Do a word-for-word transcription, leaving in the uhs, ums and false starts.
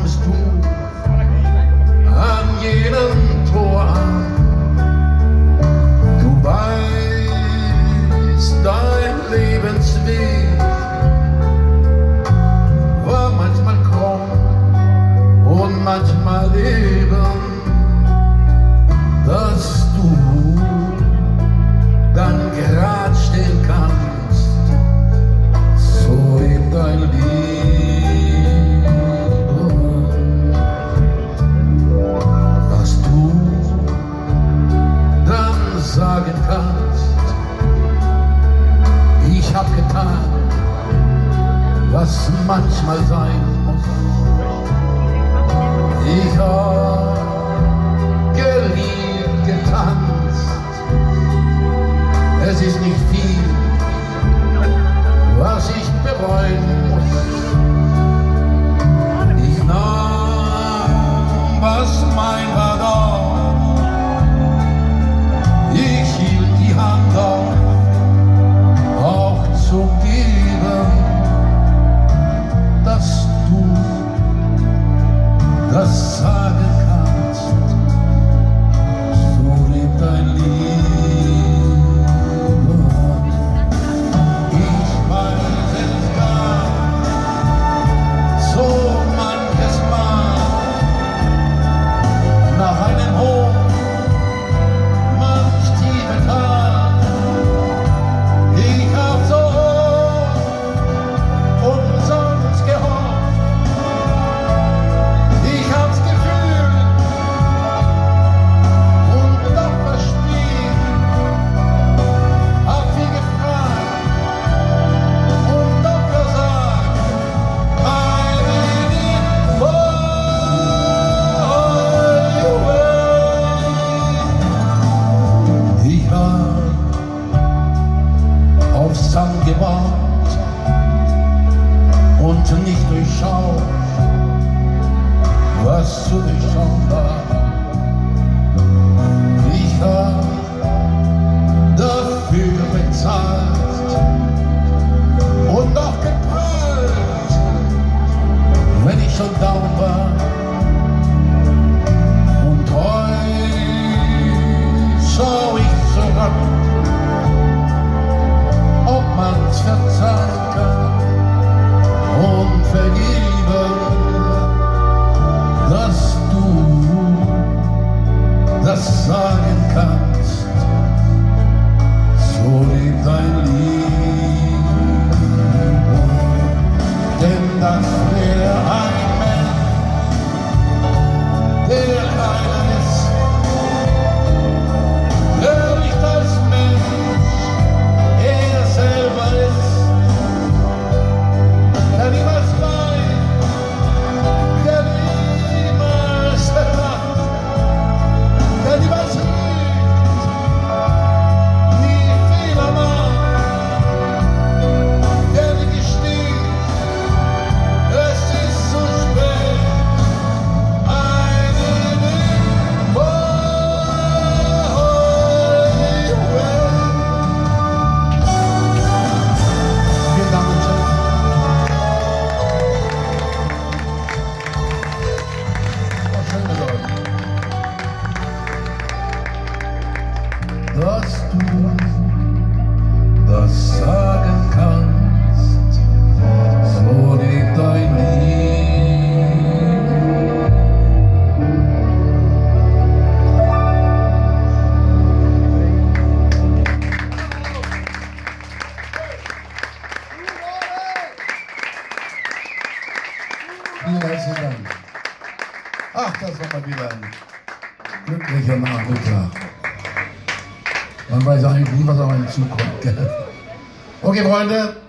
kommst du an jedem Tor an. Du weißt, dein Lebensweg war manchmal krumm und manchmal eben, dass du dann gerade stehen kannst. So lebt dein Leben, dass du dann sagen kannst, ich hab getan, was manchmal sein muss. Ich hab geliebt, getanzt. Es ist nicht viel, was ich bereuen muss. Ich nahm, was mein war da. Ich hielt die Hand auf, auch zum Geben, dass du das sagen kannst. So lebt dein Leben. Ich weiß es gar so manches Mal. Nach einem Hoch, manch tiefe Tal. Ich hab so umsonst gehofft. Ich hab's gefühlt und doch verspielt. Hab viel gefragt und doch versagt. I did it for you. Ich hab aufs Sand gewartet und nicht durchschaut, was zu durchschauen war. Ich hab dafür bezahlt und auch geprahlt, wenn ich schon down war. Und heute schau ich zurück, ob man's verzeihen kann und vergeben, dass du das sagen kannst. So lebt dein Leben, denn das wäre ein Mensch, der keiner ist, der nicht als Mensch er selber ist, der niemals weint, der niemals verlacht, der niemals lügt, nie Fehler macht, der nie gesteht, es ist zu spät. I did it for you. Vielen Dank und tschüss. War schön mit euch. Dass du das sagen kannst, so lebt dein Leben. Vielen herzlichen Dank. Ach, das war mal wieder ein glücklicher Nachmittag. Man weiß eigentlich nie, was auf einen zukommt. Gell? Okay, Freunde.